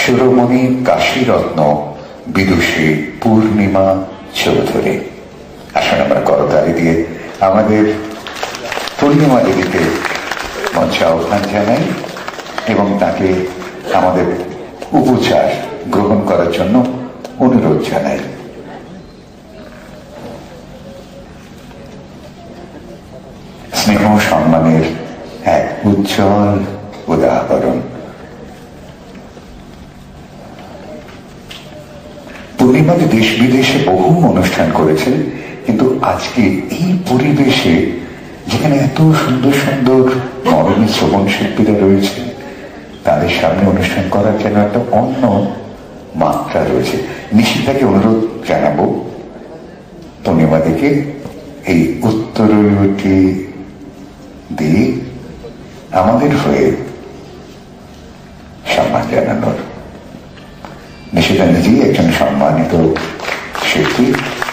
শিরোমণি কাশীরত্ন বিদুষী পূর্ণিমা চৌধুরী। আসলে আমরা করতালি দিয়ে আমাদের পূর্ণিমা দেবীকে মঞ্চে আহ্বান জানাই এবং তাকে আমাদের উপচার গ্রহণ করার জন্য অনুরোধ জানাই। স্নেহ সম্মানের এক উজ্জ্বল উদাহরণ। পূর্ণিমাদি দেশ বিদেশে বহু অনুষ্ঠান করেছেন, কিন্তু আজকে এই পরিবেশে যেখানে এত সুন্দর সুন্দর মরমী শ্রবণ শিল্পীরা রয়েছে, তাদের সামনে অনুষ্ঠান করার যেন একটা অন্য মাত্রা রয়েছে। নিশিতাকে অনুরোধ জানাবো পূর্ণিমাদিকে এই উত্তরীয়টি দিয়ে আমাদের হয়ে সম্মান জানানোর। নিশিতা নিজেই একজন সম্মানিত শিল্পী।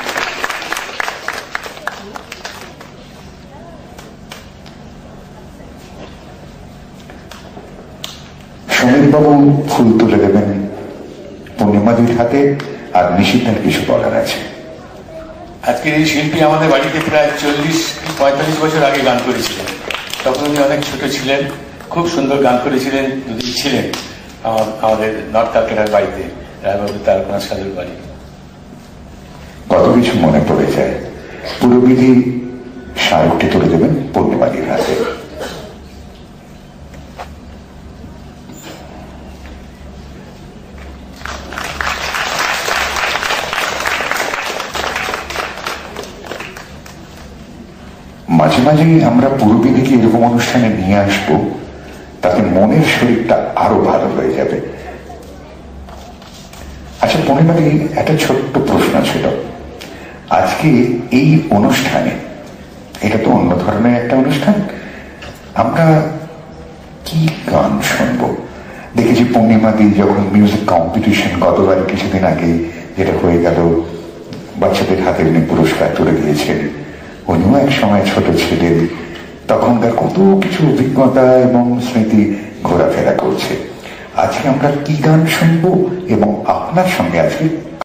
সমীরবাবু ফুল তুলে দেবেন পূর্ণিমাদির হাতে, আর নিশিতার কিছু বলার আছে। আজকের এই শিল্পী আমাদের বাড়িতে প্রায় 40-45 বছর আগে গান করেছিলেন। তখন উনি অনেক ছোট ছিলেন, খুব সুন্দর গান করেছিলেন। দুদিন ছিলেন আমাদের নর্থ ক্যালকাটার বাড়িতে, রায়বাবু তারকনাথ সাধুর বাড়ি। কত কিছু মনে পড়ে যায়। পুরোবিধি স্মারকটি তুলে দেবেন পূর্ণিমাদির হাতে। মাঝে মাঝে আমরা পুরোবিধিকে এরকম অনুষ্ঠানে নিয়ে আসবো, তাতে মনের শরীরটা আরো ভালো হয়ে যাবে। আচ্ছা পূর্ণিমাদি, একটা ছোট্ট প্রশ্ন ছিল। আজকে এই অনুষ্ঠানে, এটা তো অন্য ধরনের একটা অনুষ্ঠান, আমরা কি গান শুনবো? দেখেছি পূর্ণিমাদি যখন মিউজিক কম্পিটিশন গতবার কিছুদিন আগে যেটা হয়ে গেল, বাচ্চাদের হাতে উনি পুরস্কার তুলে দিয়েছেন। উনিও এক সময় ছোট ছিলেন, তখনকার কত কিছু অভিজ্ঞতা এবং স্মৃতি ঘোরাফেরা করছে। আজকে আমরা কি গান শুনবো এবং আপনার সঙ্গে আজকে